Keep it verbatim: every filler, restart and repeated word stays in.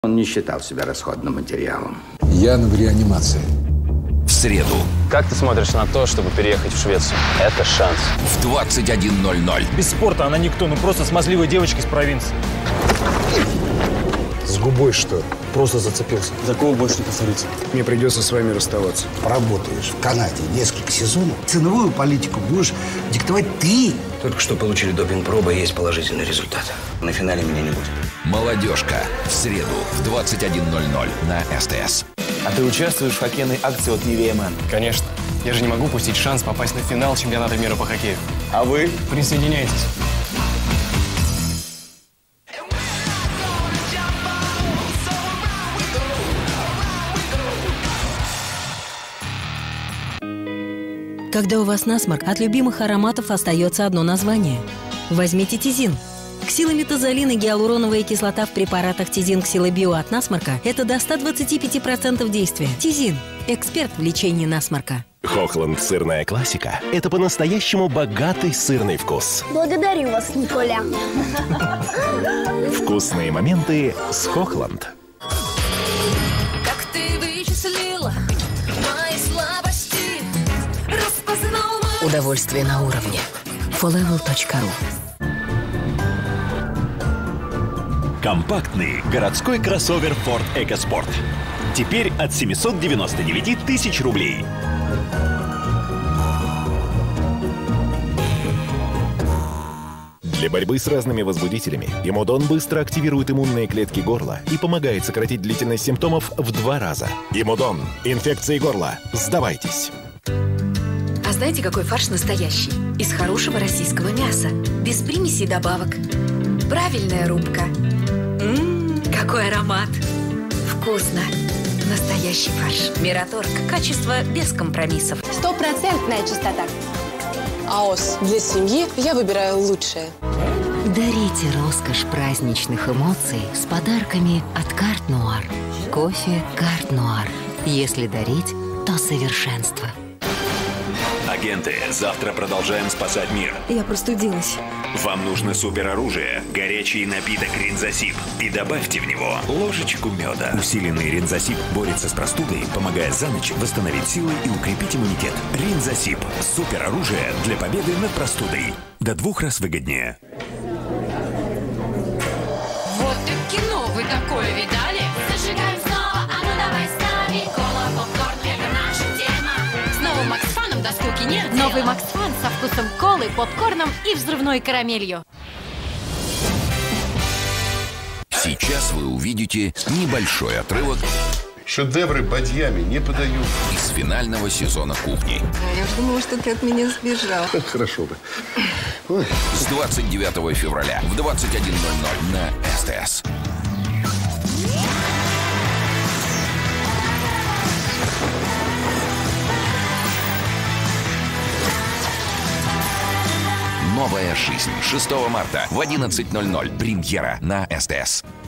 Он не считал себя расходным материалом. Я в реанимации. В среду. Как ты смотришь на то, чтобы переехать в Швецию? Это шанс. В двадцать один ноль ноль. Без спорта она никто, ну просто смазливая девочка из провинции. С губой что? Просто зацепился. За кого больше не повторится? Мне придется с вами расставаться. Поработаешь в Канаде несколько сезонов, ценовую политику будешь диктовать ты. Только что получили допинг-пробы, есть положительный результат. На финале меня не будет. Молодежка. В среду в двадцать один ноль ноль на СТС. А ты участвуешь в хоккейной акции от Nivea Man? Конечно. Я же не могу упустить шанс попасть на финал чемпионата мира по хоккею. А вы? Присоединяйтесь. Когда у вас насморк, от любимых ароматов остается одно название. Возьмите Тизин. Ксилометазолин и гиалуроновая кислота в препаратах Тизин Ксилобио от насморка – это до ста двадцати пяти процентов действия. Тизин – эксперт в лечении насморка. Хохланд сырная классика – это по-настоящему богатый сырный вкус. Благодарю вас, Николя. Вкусные моменты с Хохланд. Как ты вычислила мои слабости, распознал мои... Удовольствие на уровне. фоллевел точка ру. Компактный городской кроссовер Ford EcoSport. Теперь от семисот девяноста девяти тысяч рублей. Для борьбы с разными возбудителями Имодон быстро активирует иммунные клетки горла и помогает сократить длительность симптомов в два раза. Имодон. Инфекции горла. Сдавайтесь. А знаете, какой фарш настоящий? Из хорошего российского мяса. Без примесей и добавок. Правильная рубка. Ммм, какой аромат. Вкусно. Настоящий фарш. Мираторг. Качество без компромиссов. Стопроцентная чистота. АОС. Для семьи я выбираю лучшее. Дарите роскошь праздничных эмоций с подарками от Карт Нуар. Кофе Карт Нуар. Если дарить, то совершенство. Агенты, завтра продолжаем спасать мир. Я простудилась. Вам нужно супероружие, горячий напиток Ринзасип. И добавьте в него ложечку меда. Усиленный Ринзасип борется с простудой, помогая за ночь восстановить силы и укрепить иммунитет. Ринзасип. Супероружие для победы над простудой. До двух раз выгоднее. Вот и кино вы такое видали? Зажигаем снова, а ну давай с нами. Кола, попкорн, это наша тема. С новым Макс Фаном до скуки нет. Новый Макс Фан со вкусом колы, попкорном и взрывной карамелью. Сейчас вы увидите небольшой отрывок Шедевры бадьями не подают. из финального сезона «Кухни». Я уж думала, что ты от меня сбежал. Хорошо бы. Ой. С двадцать девятого февраля в двадцать один ноль ноль на СТС. Новая жизнь. шестого марта в одиннадцать ноль ноль. Премьера на СТС.